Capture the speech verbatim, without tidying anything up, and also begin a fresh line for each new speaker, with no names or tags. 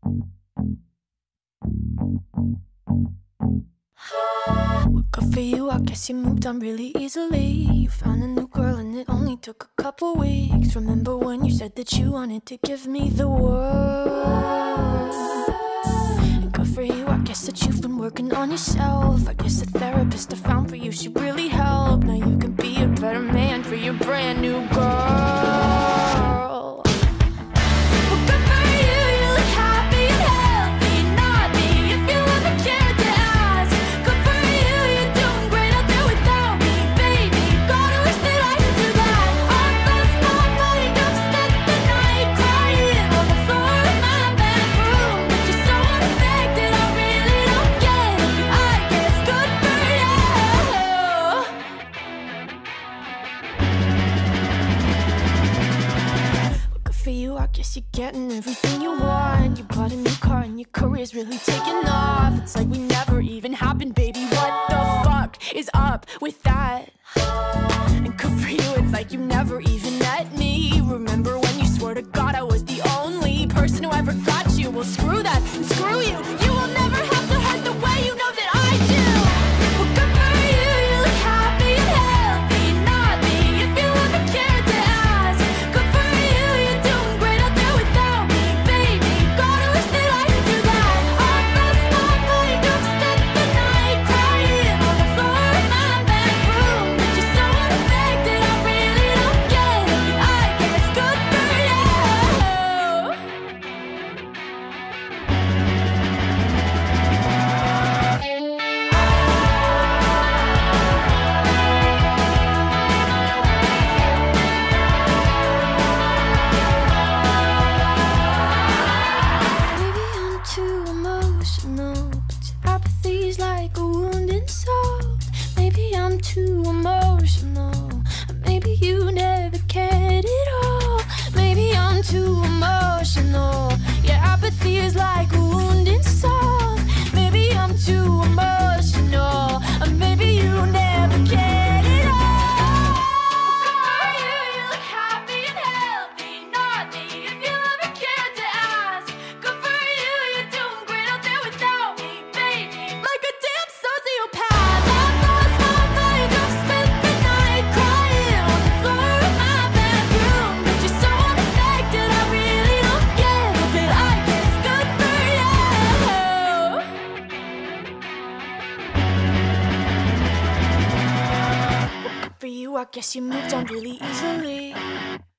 Well, good for you, I guess you moved on really easily. You found a new girl and it only took a couple weeks. Remember when you said that you wanted to give me the world? And good for you, I guess that you've been working on yourself. I guess the therapist I found for you should really help. Now you can be a better man for your brand new girl. For you, I guess you're getting everything you want. You bought a new car and your career's really taking off. It's like we never even happened, baby. What the fuck is up with that? And good for you, it's like you never even met me. Remember when you swore to God I was the only person who ever got you? Well, screw that and screw you. You will never have to hurt the way you know that I do. Well, good for you, you look happy and healthy. Not me, if you ever cared to ask. Good for you, you're doing great out there without me, baby. God, I wish that I could do that. I lost my mind, I've spent the night crying on the floor of my bedroom. But you're so unaffected, I really don't get it. I guess good for you. Maybe I'm too emotional, but your apathy's like a wounded soul. Maybe I'm too emotional, or maybe you never cared at all. Maybe I'm too emotional, your apathy is like a wounded soul. Maybe I'm too emotional, or maybe you never cared at all. Good for you, you look happy and healthy. Not me, if you ever cared to ask. Good for you, you're doing great out there without me, baby. Like a damn sociopath, I've lost my mind. I've spent the night crying on the floor of my bedroom. But you're so unaffected, I really don't get it. But I guess good for you. Good for you, I guess you moved on really easily.